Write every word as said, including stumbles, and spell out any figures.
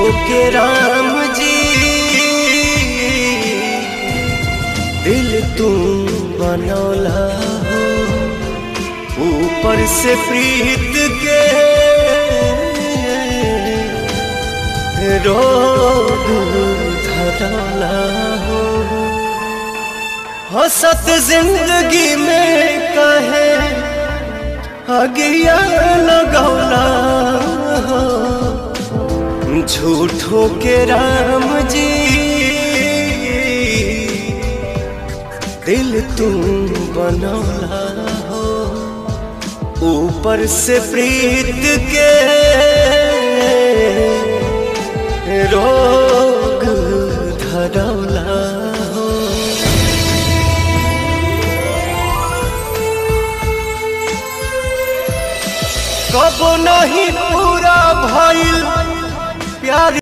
के राम जी दिल तुम बनौला हो, ऊपर से प्रीत के रोग धरौला हो। हसत जिंदगी में कहे अगिया लगौला हो, झूठों के राम जी दिल तुम बनौला हो, ऊपर से प्रीत के रोग धरौला हो। कब नहीं पूरा भइल प्यार